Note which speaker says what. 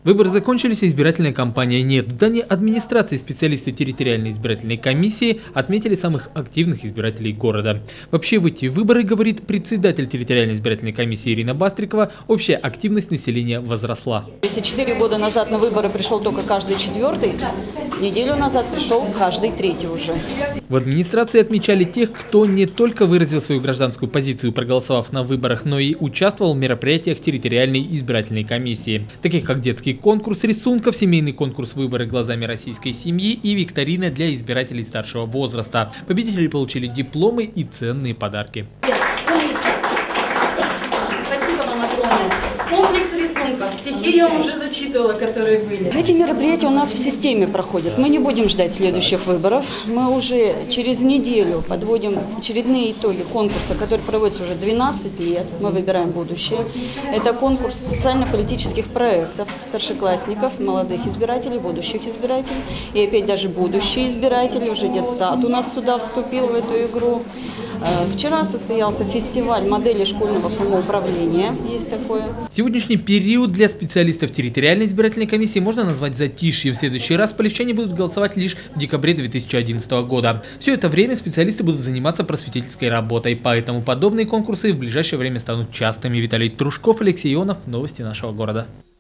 Speaker 1: Выборы закончились, а избирательная кампания нет. В здании администрации специалисты территориальной избирательной комиссии отметили самых активных избирателей города. Вообще в эти выборы, говорит председатель территориальной избирательной комиссии Ирина Бастрикова, общая активность населения возросла.
Speaker 2: Если 4 года назад на выборы пришел только каждый четвертый, неделю назад пришел каждый третий уже.
Speaker 1: В администрации отмечали тех, кто не только выразил свою гражданскую позицию, проголосовав на выборах, но и участвовал в мероприятиях территориальной избирательной комиссии, таких как детский конкурс рисунков, семейный конкурс «Выборы глазами российской семьи» и викторина для избирателей старшего возраста. Победители получили дипломы и ценные подарки.
Speaker 2: Спасибо вам огромное. Комплекс рисунков, стихи я уже зачитывала, которые были. Эти мероприятия у нас в системе проходят. Мы не будем ждать следующих выборов. Мы уже через неделю подводим очередные итоги конкурса, который проводится уже 12 лет. Мы выбираем будущее. Это конкурс социально-политических проектов старшеклассников, молодых избирателей, будущих избирателей. И опять даже будущие избиратели, уже детсад у нас сюда вступил в эту игру. Вчера состоялся фестиваль модели школьного самоуправления. Есть такое.
Speaker 1: Сегодняшний период для специалистов территориальной избирательной комиссии можно назвать затишьем. В следующий раз полевчане будут голосовать лишь в декабре 2011 года. Все это время специалисты будут заниматься просветительской работой, поэтому подобные конкурсы в ближайшее время станут частыми. Виталий Трушков, Алексей Ионов. Новости нашего города.